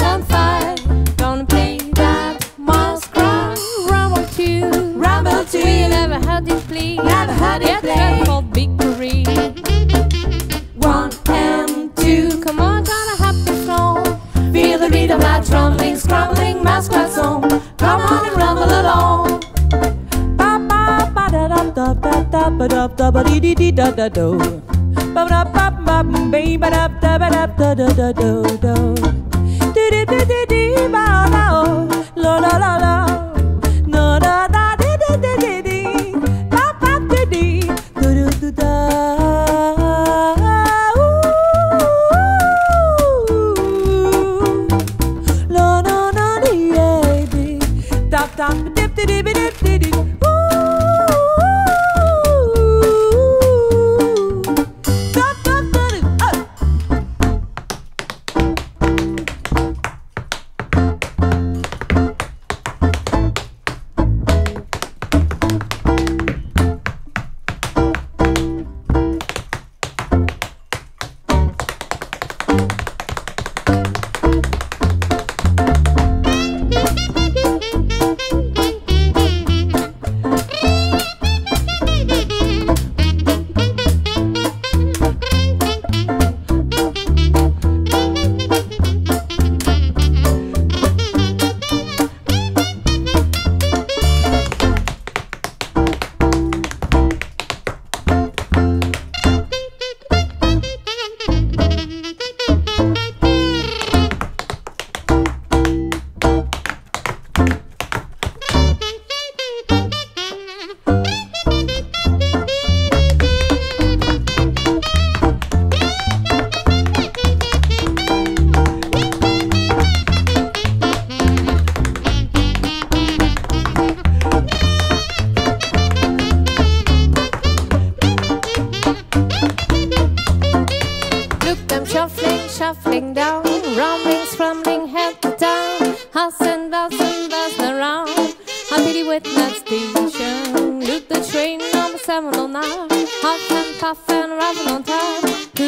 on fire. Gonna play that Muskrat Ramble too. Ramble too. We never had it play. Never had it yet play. for victory. 1 and 2. Come on, gonna happy flow. Feel the rhythm like trembling, scrambling, Muskrat song. Come on and rumble along. Ba ba ba da da da da da ba da da ba dee dee dee da da do. Ba da ba ba ba ba da da ba da da da da do do. Dee dee dee dee dee ba da oh, la la la la. No da da dee dee dee dee dee. Ba ba dee dee do do do da. Dip dip dip dip dip dip. Shuffling down, rumbling, scrambling, head to town, house and bells around. Until he witnessed station. Look the train number 709, huff and puff and rumble on time. To